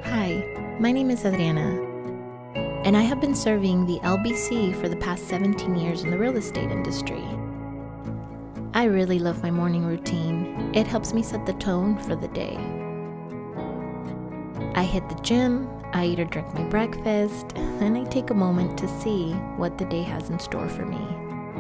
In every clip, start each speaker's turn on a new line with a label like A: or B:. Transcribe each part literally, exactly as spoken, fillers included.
A: Hi, my name is Adriana, and I have been serving the L B C for the past seventeen years in the real estate industry. I really love my morning routine. It helps me set the tone for the day. I hit the gym, I eat or drink my breakfast, then I take a moment to see what the day has in store for me.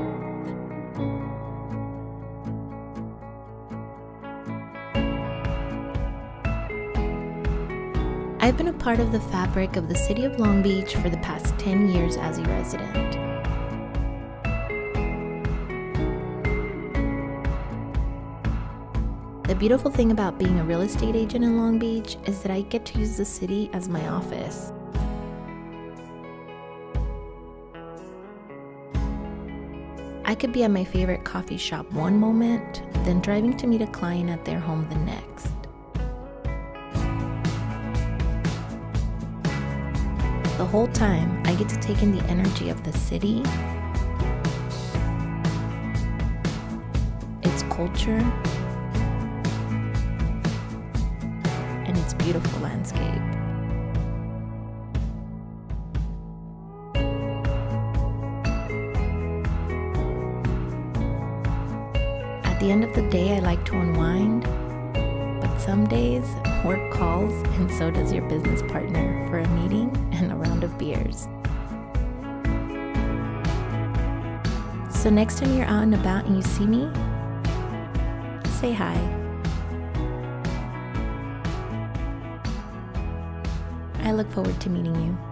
A: I've been a part of the fabric of the city of Long Beach for the past ten years as a resident. The beautiful thing about being a real estate agent in Long Beach is that I get to use the city as my office. I could be at my favorite coffee shop one moment, then driving to meet a client at their home the next. The whole time, I get to take in the energy of the city, its culture, and its beautiful landscape. At the end of the day, I like to unwind, but some days work calls, and so does your business partner for a meeting and a round of beers. So next time you're out and about and you see me, say hi. I look forward to meeting you.